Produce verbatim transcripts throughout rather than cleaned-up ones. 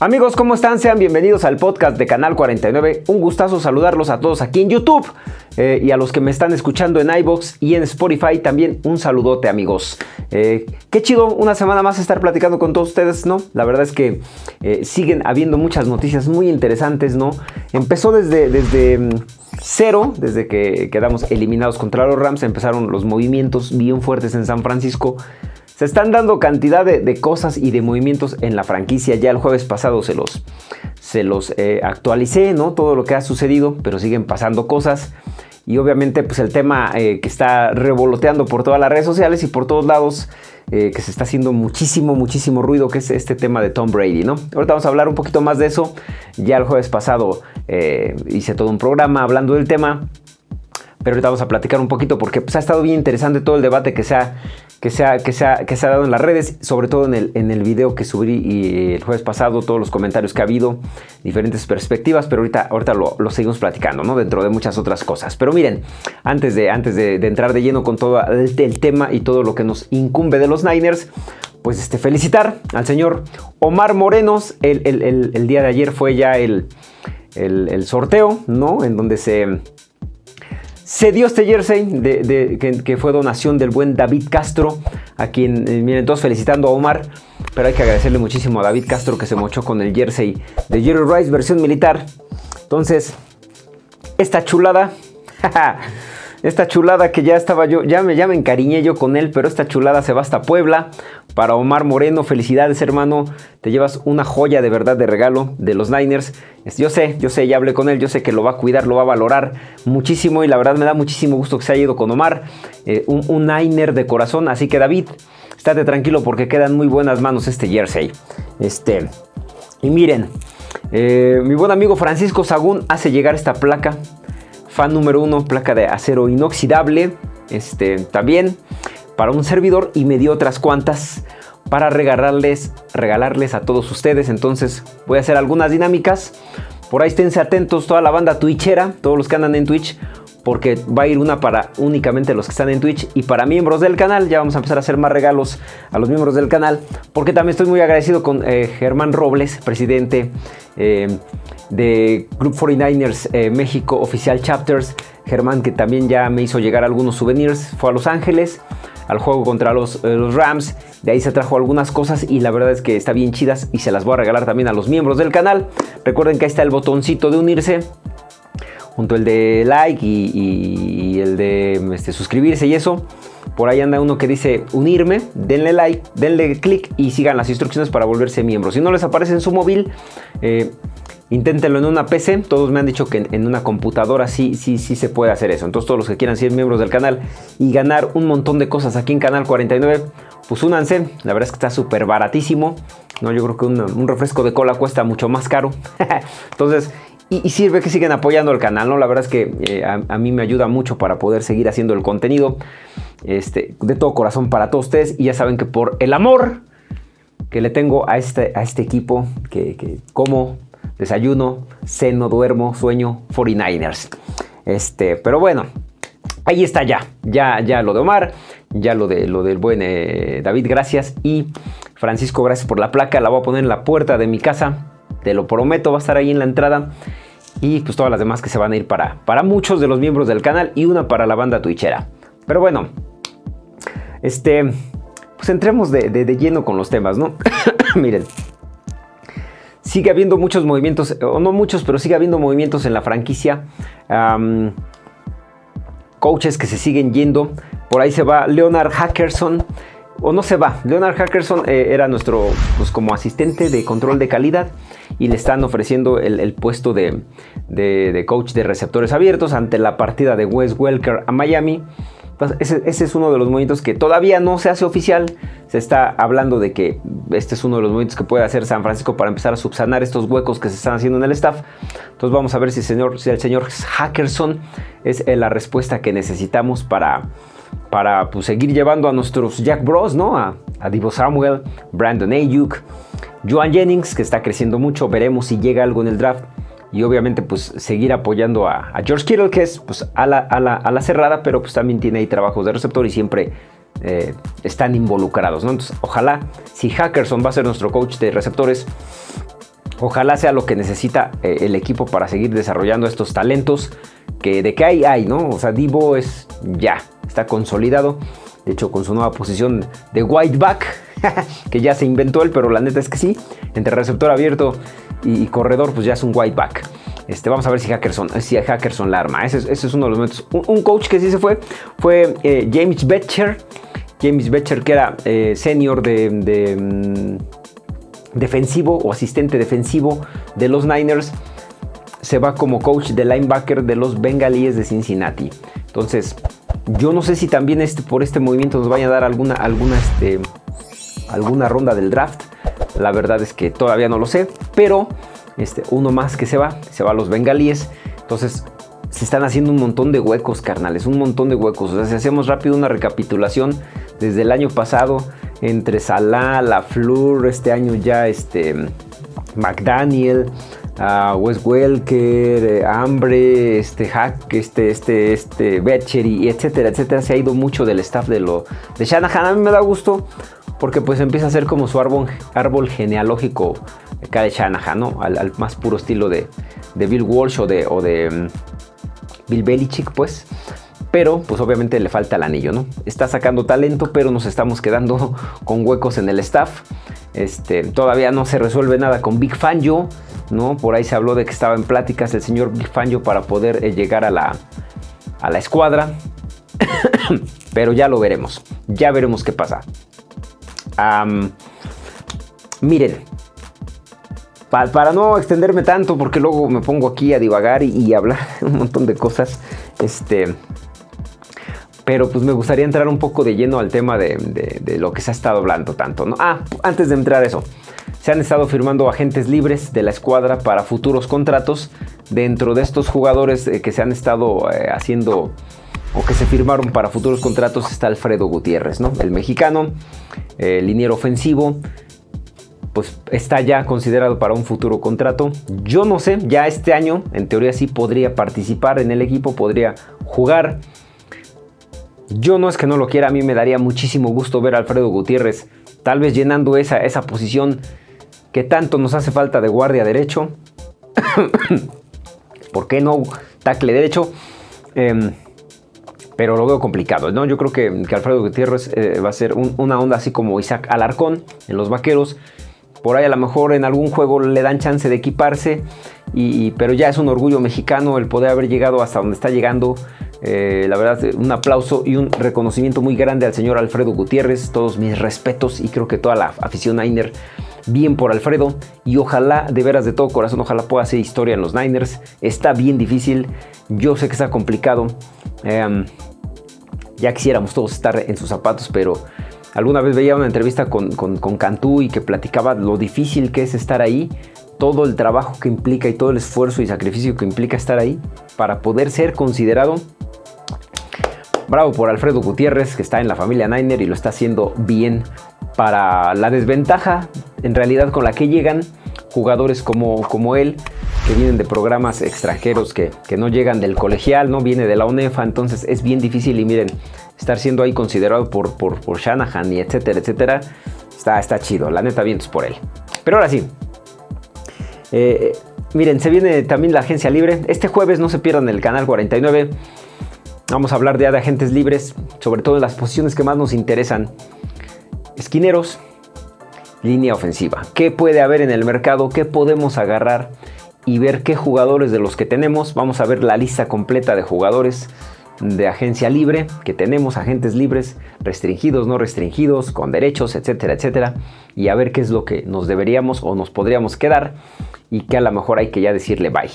Amigos, ¿cómo están? Sean bienvenidos al podcast de Canal cuarenta y nueve. Un gustazo saludarlos a todos aquí en YouTube eh, y a los que me están escuchando en iVoox y en Spotify también un saludote, amigos. Eh, qué chido una semana más estar platicando con todos ustedes, ¿no? La verdad es que eh, siguen habiendo muchas noticias muy interesantes, ¿no? Empezó desde, desde um, cero, desde que quedamos eliminados contra los Rams, empezaron los movimientos bien fuertes en San Francisco. Se están dando cantidad de, de cosas y de movimientos en la franquicia. Ya el jueves pasado se los, se los eh, actualicé, ¿no? Todo lo que ha sucedido, pero siguen pasando cosas. Y obviamente pues el tema eh, que está revoloteando por todas las redes sociales y por todos lados, eh, que se está haciendo muchísimo, muchísimo ruido, que es este tema de Tom Brady, ¿no? Ahorita vamos a hablar un poquito más de eso. Ya el jueves pasado eh, hice todo un programa hablando del tema. Pero ahorita vamos a platicar un poquito porque pues, ha estado bien interesante todo el debate que se ha, que se ha, que se ha, que se ha dado en las redes, sobre todo en el, en el video que subí y el jueves pasado, todos los comentarios que ha habido, diferentes perspectivas, pero ahorita, ahorita lo, lo seguimos platicando, ¿no? Dentro de muchas otras cosas. Pero miren, antes de, antes de, de entrar de lleno con todo el, el tema y todo lo que nos incumbe de los Niners, pues este, felicitar al señor Omar Morenos. El, el, el, el día de ayer fue ya el, el, el sorteo, ¿no? En donde se... Se dio este jersey de, de, que, que fue donación del buen David Castro, a quien, eh, miren, todos felicitando a Omar, pero hay que agradecerle muchísimo a David Castro que se mochó con el jersey de Jerry Rice versión militar. Entonces, esta chulada, esta chulada que ya estaba yo, ya me, ya me encariñé yo con él, pero esta chulada se va hasta Puebla. Para Omar Moreno, felicidades, hermano, te llevas una joya de verdad de regalo de los Niners. Yo sé, yo sé, ya hablé con él, yo sé que lo va a cuidar, lo va a valorar muchísimo y la verdad me da muchísimo gusto que se haya ido con Omar, eh, un, un Niner de corazón. Así que David, estate tranquilo porque queda en muy buenas manos este jersey. Este, y miren, eh, mi buen amigo Francisco Sagún hace llegar esta placa, fan número uno, placa de acero inoxidable, este, también para un servidor, y me dio otras cuantas para regalarles, regalarles a todos ustedes. Entonces voy a hacer algunas dinámicas. Por ahí esténse atentos toda la banda twitchera, todos los que andan en Twitch, porque va a ir una para únicamente los que están en Twitch y para miembros del canal. Ya vamos a empezar a hacer más regalos a los miembros del canal, porque también estoy muy agradecido con eh, Germán Robles, presidente eh, de Group cuarenta y nueve ers eh, México Oficial Chapters. Germán, que también ya me hizo llegar algunos souvenirs, fue a Los Ángeles al juego contra los, eh, los Rams. De ahí se trajo algunas cosas y la verdad es que está bien chidas y se las voy a regalar también a los miembros del canal. Recuerden que ahí está el botoncito de unirse, junto el de like y, y, y el de este, suscribirse y eso. Por ahí anda uno que dice unirme, denle like, denle click y sigan las instrucciones para volverse miembros. Si no les aparece en su móvil, eh, inténtenlo en una P C. Todos me han dicho que en, en una computadora sí, sí, sí se puede hacer eso. Entonces todos los que quieran ser miembros del canal y ganar un montón de cosas aquí en Canal cuarenta y nueve, pues únanse. La verdad es que está súper baratísimo, ¿no? Yo creo que un, un refresco de cola cuesta mucho más caro. Entonces... Y, y sirve que siguen apoyando el canal, ¿no? La verdad es que eh, a, a mí me ayuda mucho para poder seguir haciendo el contenido este, de todo corazón para todos ustedes. Y ya saben que por el amor que le tengo a este, a este equipo, que, que como, desayuno, ceno, duermo, sueño, cuarenta y nueve ers. Este, pero bueno, ahí está ya. Ya, ya lo de Omar, ya lo, de, lo del buen eh, David, gracias. Y Francisco, gracias por la placa. La voy a poner en la puerta de mi casa. Te lo prometo, va a estar ahí en la entrada. Y pues todas las demás que se van a ir para, para muchos de los miembros del canal y una para la banda twitchera. Pero bueno, este, pues entremos de, de, de lleno con los temas, ¿no? Miren, sigue habiendo muchos movimientos, o no muchos, pero sigue habiendo movimientos en la franquicia. Um, coaches que se siguen yendo. Por ahí se va Leonard Hackerson. O no se va, Leonard Hackerson eh, era nuestro, pues como asistente de control de calidad y le están ofreciendo el, el puesto de, de, de coach de receptores abiertos ante la partida de Wes Welker a Miami. Entonces, ese, ese es uno de los movimientos que todavía no se hace oficial. Se está hablando de que este es uno de los movimientos que puede hacer San Francisco para empezar a subsanar estos huecos que se están haciendo en el staff. Entonces vamos a ver si el señor, si el señor Hackerson es la respuesta que necesitamos para... para pues, seguir llevando a nuestros Jack Bros, ¿no? A, a Deebo Samuel, Brandon Ayuk, Joan Jennings, que está creciendo mucho. Veremos si llega algo en el draft. Y obviamente pues seguir apoyando a, a George Kittle, que es pues a la, a, la, a la cerrada, pero pues también tiene ahí trabajos de receptor y siempre eh, están involucrados, ¿no? Entonces ojalá, si Hackerson va a ser nuestro coach de receptores, Ojalá sea lo que necesita eh, el equipo para seguir desarrollando estos talentos. Que de que hay, hay, ¿no? O sea, Deebo es ya, está consolidado. De hecho, con su nueva posición de white back, que ya se inventó él, pero la neta es que sí. Entre receptor abierto y, y corredor, pues ya es un white back. Este, vamos a ver si Hackerson, si Hackerson la arma. Ese, ese es uno de los momentos. Un, un coach que sí se fue fue eh, James Bettcher. James Bettcher, que era eh, senior de, de um, defensivo o asistente defensivo de los Niners. Se va como coach de linebacker de los Bengalíes de Cincinnati. Entonces, yo no sé si también este, por este movimiento nos vaya a dar alguna, alguna, este, alguna ronda del draft. La verdad es que todavía no lo sé. Pero este, uno más que se va, se va a los Bengalíes. Entonces, se están haciendo un montón de huecos, carnales. Un montón de huecos. O sea, si hacemos rápido una recapitulación desde el año pasado, entre Salah, LaFleur, este año ya este, McDaniel, Uh, Wes Welker, uh, Hambre, este Hack, este, este, este Bettcher y etcétera, etcétera. Se ha ido mucho del staff de lo de Shanahan. A mí me da gusto porque pues empieza a ser como su árbol, árbol genealógico acá de Shanahan, ¿no? Al, al más puro estilo de, de Bill Walsh o de, o de um, Bill Belichick, pues. Pero pues obviamente le falta el anillo, ¿no? Está sacando talento, pero nos estamos quedando con huecos en el staff. Este, todavía no se resuelve nada con Vic Fangio, ¿no? Por ahí se habló de que estaba en pláticas el señor Vic Fangio para poder eh, llegar a la, a la escuadra. Pero ya lo veremos. Ya veremos qué pasa. Um, miren. Pa, para no extenderme tanto, porque luego me pongo aquí a divagar y, y hablar un montón de cosas. Este... Pero pues me gustaría entrar un poco de lleno al tema de, de, de lo que se ha estado hablando tanto, ¿no? Ah, antes de entrar a eso. Se han estado firmando agentes libres de la escuadra para futuros contratos. Dentro de estos jugadores eh, que se han estado eh, haciendo o que se firmaron para futuros contratos está Alfredo Gutiérrez, ¿no? El mexicano, eh, liniero ofensivo, pues está ya considerado para un futuro contrato. Yo no sé, ya este año en teoría sí podría participar en el equipo, podría jugar. Yo no es que no lo quiera, a mí me daría muchísimo gusto ver a Alfredo Gutiérrez tal vez llenando esa, esa posición que tanto nos hace falta de guardia derecho. ¿Por qué no tackle derecho? Eh, pero lo veo complicado, ¿no? Yo creo que, que Alfredo Gutiérrez eh, va a ser un, una onda así como Isaac Alarcón en los Vaqueros. Por ahí a lo mejor en algún juego le dan chance de equiparse, y, pero ya es un orgullo mexicano el poder haber llegado hasta donde está llegando. Eh, la verdad, un aplauso y un reconocimiento muy grande al señor Alfredo Gutiérrez. Todos mis respetos y creo que toda la afición Niner, bien por Alfredo. Y ojalá, de veras, de todo corazón, ojalá pueda hacer historia en los Niners. Está bien difícil, yo sé que está complicado. Eh, ya quisiéramos todos estar en sus zapatos, pero alguna vez veía una entrevista con, con, con Cantú y que platicaba lo difícil que es estar ahí. Todo el trabajo que implica y todo el esfuerzo y sacrificio que implica estar ahí para poder ser considerado. Bravo por Alfredo Gutiérrez, que está en la familia Niner y lo está haciendo bien. Para la desventaja, en realidad, con la que llegan jugadores como, como él, que vienen de programas extranjeros, que, que no llegan del colegial, no viene de la UNEFA, entonces es bien difícil. Y miren, estar siendo ahí considerado por, por, por Shanahan y etcétera, etcétera, está, está chido, la neta, vientos por él. Pero ahora sí, eh, miren, se viene también la agencia libre. Este jueves no se pierdan el canal cuarenta y nueve. Vamos a hablar de, de agentes libres, sobre todo en las posiciones que más nos interesan. Esquineros, línea ofensiva. ¿Qué puede haber en el mercado? ¿Qué podemos agarrar y ver qué jugadores de los que tenemos? Vamos a ver la lista completa de jugadores de agencia libre que tenemos, agentes libres, restringidos, no restringidos, con derechos, etcétera, etcétera. Y a ver qué es lo que nos deberíamos o nos podríamos quedar y que a lo mejor hay que ya decirle bye.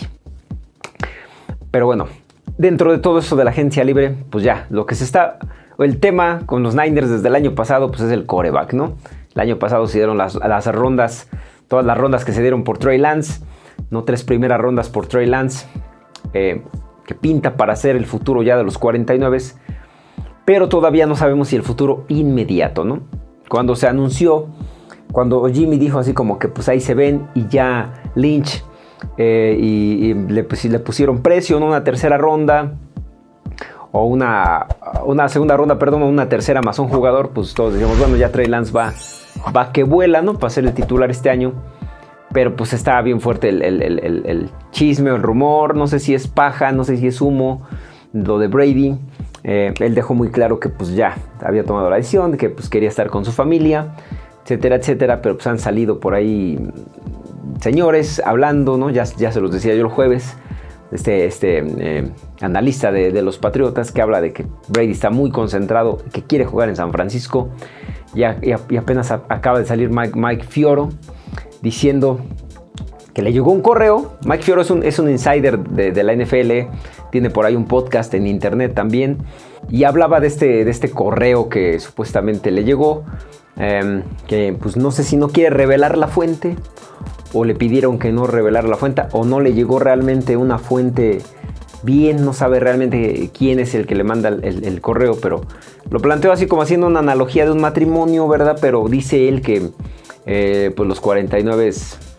Pero bueno, dentro de todo eso de la agencia libre, pues ya, lo que se está... El tema con los Niners desde el año pasado, pues es el quarterback, ¿no? El año pasado se dieron las, las rondas, todas las rondas que se dieron por Trey Lance, no tres primeras rondas por Trey Lance, eh, que pinta para ser el futuro ya de los cuarenta y nueve, pero todavía no sabemos si el futuro inmediato, ¿no? Cuando se anunció, cuando Jimmy dijo así como que pues ahí se ven y ya Lynch eh, y, y le, pues, le pusieron precio, ¿no? Una tercera ronda o una, una segunda ronda, perdón, una tercera más un jugador, pues todos decíamos, bueno, ya Trey Lance va, va que vuela, ¿no? Para ser el titular este año. pero pues estaba bien fuerte el, el, el, el, el chisme o el rumor, no sé si es paja, no sé si es humo, lo de Brady. Eh, él dejó muy claro que pues ya había tomado la decisión, que pues quería estar con su familia, etcétera, etcétera, pero pues han salido por ahí señores hablando, ¿no? Ya, ya se los decía yo el jueves, este, este eh, analista de, de los Patriotas que habla de que Brady está muy concentrado, que quiere jugar en San Francisco, y, a, y, a, y apenas a, acaba de salir Mike, Mike Fioro diciendo que le llegó un correo. Mike Fioro es un, es un insider de, de la N F L, tiene por ahí un podcast en internet también, y hablaba de este, de este correo que supuestamente le llegó, eh, que pues no sé si no quiere revelar la fuente, o le pidieron que no revelara la fuente, o no le llegó realmente una fuente bien, no sabe realmente quién es el que le manda el, el, el correo, pero lo planteó así como haciendo una analogía de un matrimonio, ¿verdad? Pero dice él que eh, pues los cuarenta y nueve,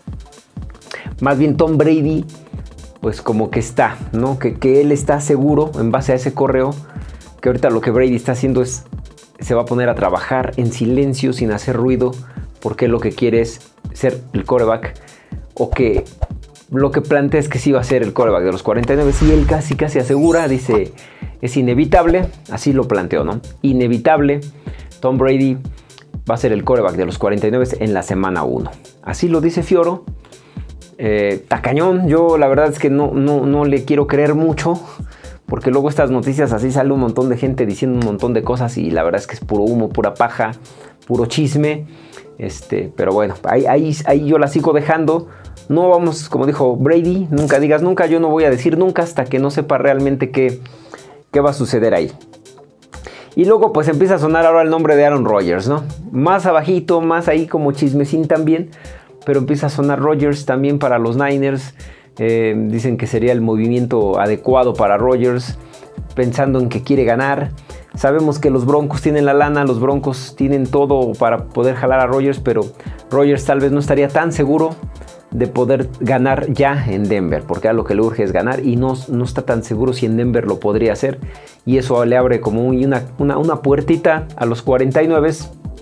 más bien Tom Brady, pues como que está, ¿no? Que, que él está seguro en base a ese correo, que ahorita lo que Brady está haciendo es, se va a poner a trabajar en silencio, sin hacer ruido, porque lo que quiere es ser el quarterback, o que lo que plantea es que sí va a ser el quarterback de los cuarenta y nueve, y él casi casi asegura, dice, es inevitable, así lo planteó, ¿no? Inevitable, Tom Brady va a ser el quarterback de los cuarenta y nueve en la semana uno. Así lo dice Fioro. Eh, tacañón, yo la verdad es que no, no, no le quiero creer mucho, porque luego estas noticias así sale un montón de gente diciendo un montón de cosas y la verdad es que es puro humo, pura paja, puro chisme. Este, pero bueno, ahí, ahí, ahí yo la sigo dejando. No vamos, como dijo Brady, nunca digas nunca, yo no voy a decir nunca hasta que no sepa realmente qué, qué va a suceder ahí. Y luego pues empieza a sonar ahora el nombre de Aaron Rodgers, ¿no? Más abajito, más ahí como chismecín también, pero empieza a sonar Rodgers también para los Niners. Eh, dicen que sería el movimiento adecuado para Rodgers, pensando en que quiere ganar. Sabemos que los Broncos tienen la lana, los Broncos tienen todo para poder jalar a Rodgers, pero Rodgers tal vez no estaría tan seguro de poder ganar ya en Denver, porque a lo que le urge es ganar y no, no está tan seguro si en Denver lo podría hacer, y eso le abre como una, una, una puertita a los cuarenta y nueve.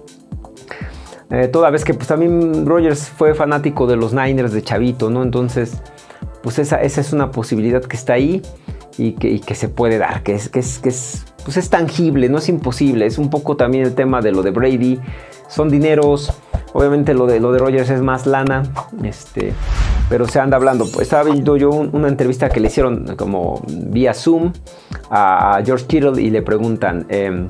Eh, toda vez que pues también Rodgers fue fanático de los Niners de chavito, ¿no? Entonces pues esa, esa es una posibilidad que está ahí y que, y que se puede dar, que es, que es, que es, pues es tangible, no es imposible. Es un poco también el tema de lo de Brady, son dineros, obviamente lo de, lo de Rodgers es más lana, este, pero se anda hablando. Estaba viendo yo un, una entrevista que le hicieron como vía Zoom a, a George Kittle y le preguntan, eh,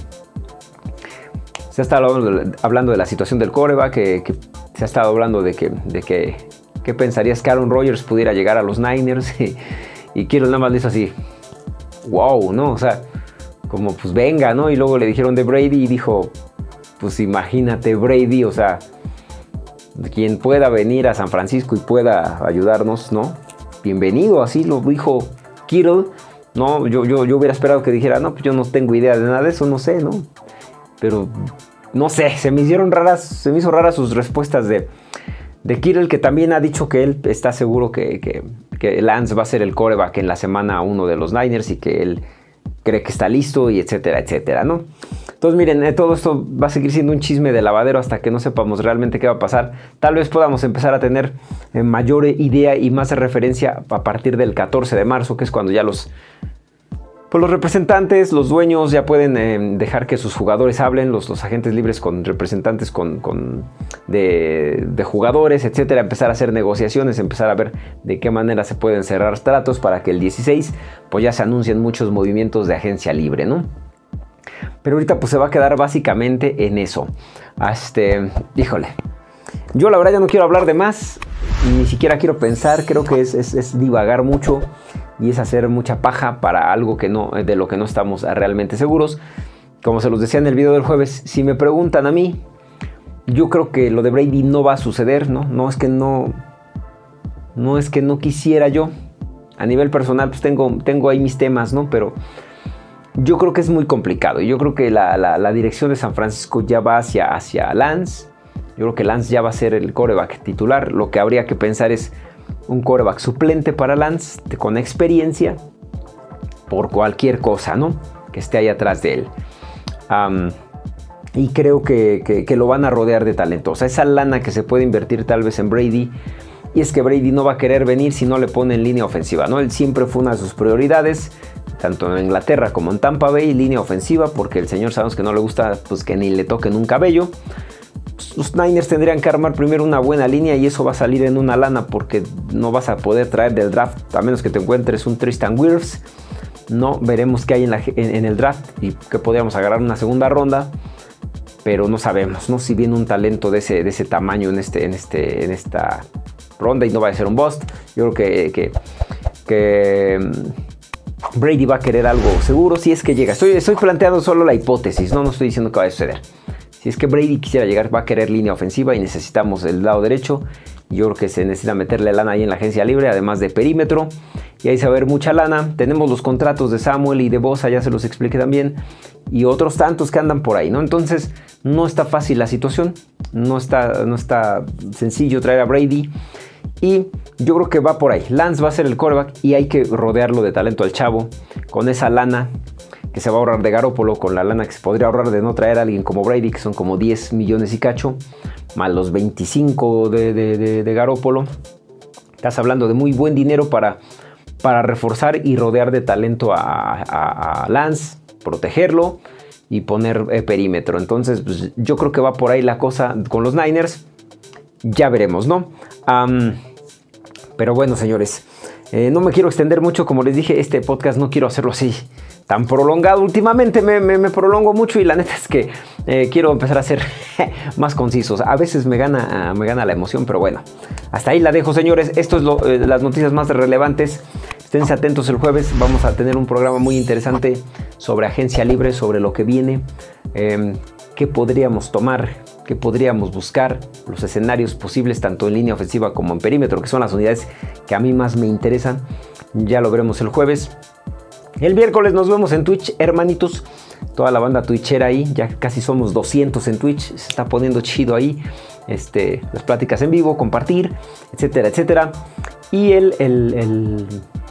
se ha estado hablando, hablando de la situación del quarterback, que, que se ha estado hablando de que, de que ¿qué pensarías que Aaron Rodgers pudiera llegar a los Niners? Y, y Kittle nada más le hizo así, wow, ¿no? O sea, como pues venga, ¿no? Y luego le dijeron de Brady y dijo, pues imagínate Brady, o sea, quien pueda venir a San Francisco y pueda ayudarnos, ¿no? Bienvenido, así lo dijo Kittle, ¿no? Yo, yo, yo hubiera esperado que dijera, no, pues yo no tengo idea de nada de eso, no sé, ¿no? Pero, no sé, se me hicieron raras, se me hizo raras sus respuestas de, de Kittle, que también ha dicho que él está seguro que, que, que Lance va a ser el quarterback en la semana uno de los Niners y que él cree que está listo y etcétera, etcétera, ¿no? Entonces miren, todo esto va a seguir siendo un chisme de lavadero hasta que no sepamos realmente qué va a pasar. Tal vez podamos empezar a tener eh, mayor idea y más referencia a partir del catorce de marzo, que es cuando ya los, pues los representantes, los dueños ya pueden eh, dejar que sus jugadores hablen, los, los agentes libres con representantes con, con de, de jugadores, etcétera, empezar a hacer negociaciones, empezar a ver de qué manera se pueden cerrar tratos para que el dieciséis pues ya se anuncien muchos movimientos de agencia libre, ¿no? Pero ahorita pues se va a quedar básicamente en eso. Este, híjole, yo la verdad ya no quiero hablar de más, ni siquiera quiero pensar, creo que es, es, es divagar mucho y es hacer mucha paja para algo que no, de lo que no estamos realmente seguros. Como se los decía en el video del jueves, si me preguntan a mí, yo creo que lo de Brady no va a suceder, ¿no? No es que no, no es que no quisiera yo. A nivel personal pues tengo, tengo ahí mis temas, ¿no? Pero yo creo que es muy complicado. Yo creo que la, la, la dirección de San Francisco ya va hacia, hacia Lance. Yo creo que Lance ya va a ser el quarterback titular. Lo que habría que pensar es un quarterback suplente para Lance, con experiencia, por cualquier cosa, ¿no? Que esté ahí atrás de él. Um, y creo que, que, que lo van a rodear de talento. O sea, esa lana que se puede invertir tal vez en Brady, Y es que Brady no va a querer venir si no le pone en línea ofensiva, ¿no? Él siempre fue una de sus prioridades, tanto en Inglaterra como en Tampa Bay, línea ofensiva, porque el señor sabemos que no le gusta pues, que ni le toquen un cabello. Los Niners tendrían que armar primero una buena línea y eso va a salir en una lana porque no vas a poder traer del draft, a menos que te encuentres un Tristan Wirfs. No, veremos qué hay en, la, en, en el draft y que podríamos agarrar una segunda ronda. Pero no sabemos, ¿no? Si viene un talento de ese, de ese tamaño en, este, en, este, en esta ronda y no va a ser un bust. Yo creo que, que, que Brady va a querer algo seguro si es que llega. Estoy, estoy planteando solo la hipótesis, no, no estoy diciendo que va a suceder. Si es que Brady quisiera llegar, va a querer línea ofensiva y necesitamos el lado derecho. Yo creo que se necesita meterle lana ahí en la agencia libre, además de perímetro. Y ahí se va a ver mucha lana. Tenemos los contratos de Samuel y de Bosa, ya se los expliqué también. Y otros tantos que andan por ahí, ¿no? Entonces, no está fácil la situación. No está, no está sencillo traer a Brady. Y yo creo que va por ahí. Lance va a ser el quarterback y hay que rodearlo de talento al chavo. Con esa lana que se va a ahorrar de Garoppolo, con la lana que se podría ahorrar de no traer a alguien como Brady, que son como diez millones y cacho, más los veinticinco de, de, de, de Garoppolo. Estás hablando de muy buen dinero para, para reforzar y rodear de talento a, a, a Lance, protegerlo y poner eh, perímetro. Entonces, pues, yo creo que va por ahí la cosa con los Niners. Ya veremos, ¿no? Um, pero bueno, señores, eh, no me quiero extender mucho. Como les dije, este podcast no quiero hacerlo así tan prolongado. Últimamente me, me, me prolongo mucho y la neta es que eh, quiero empezar a ser más concisos. A veces me gana, me gana la emoción, pero bueno, hasta ahí la dejo, señores. Esto es lo, eh, las noticias más relevantes. Esténse atentos el jueves. Vamos a tener un programa muy interesante sobre agencia libre, sobre lo que viene, eh, qué podríamos tomar, qué podríamos buscar, los escenarios posibles tanto en línea ofensiva como en perímetro, que son las unidades que a mí más me interesan. Ya lo veremos el jueves. El miércoles nos vemos en Twitch, hermanitos. Toda la banda twitchera ahí. Ya casi somos doscientos en Twitch. Se está poniendo chido ahí. Este, las pláticas en vivo, compartir, etcétera, etcétera. Y el, el, el,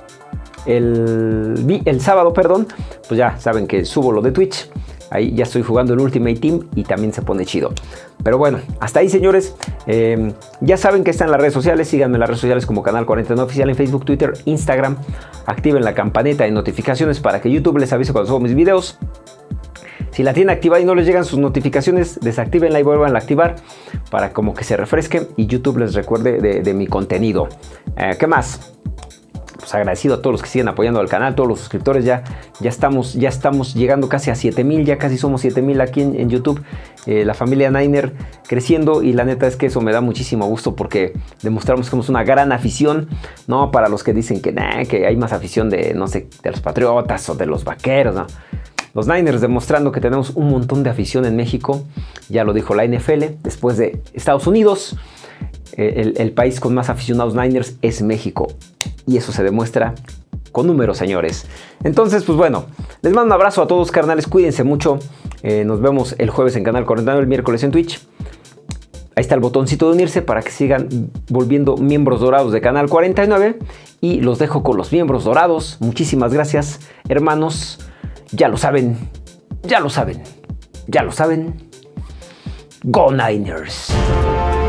el, el sábado, perdón, pues ya saben que subo lo de Twitch. Ahí ya estoy jugando el Ultimate Team y también se pone chido. Pero bueno, hasta ahí, señores. Eh, ya saben que están en las redes sociales. Síganme en las redes sociales como Canal cuarenta y nueve Oficial en Facebook, Twitter, Instagram. Activen la campanita de notificaciones para que YouTube les avise cuando subo mis videos. Si la tienen activada y no les llegan sus notificaciones, desactívenla y vuelvan a activar para como que se refresquen y YouTube les recuerde de, de mi contenido. Eh, ¿Qué más? Pues agradecido a todos los que siguen apoyando al canal, todos los suscriptores. Ya, ya, estamos, ya estamos llegando casi a siete mil, ya casi somos siete mil aquí en, en YouTube. Eh, la familia Niner creciendo y la neta es que eso me da muchísimo gusto porque demostramos que somos una gran afición, no para los que dicen que, nah, que hay más afición de, no sé, de los Patriotas o de los Vaqueros, no. Los Niners demostrando que tenemos un montón de afición en México. Ya lo dijo la N F L, después de Estados Unidos, eh, el, el país con más aficionados Niners es México. Y eso se demuestra con números, señores. Entonces, pues bueno, les mando un abrazo a todos, carnales. Cuídense mucho. Eh, nos vemos el jueves en Canal cuarenta y nueve, el miércoles en Twitch. Ahí está el botoncito de unirse para que sigan volviendo miembros dorados de Canal cuarenta y nueve. Y los dejo con los miembros dorados. Muchísimas gracias, hermanos. Ya lo saben, ya lo saben, ya lo saben. Go Niners.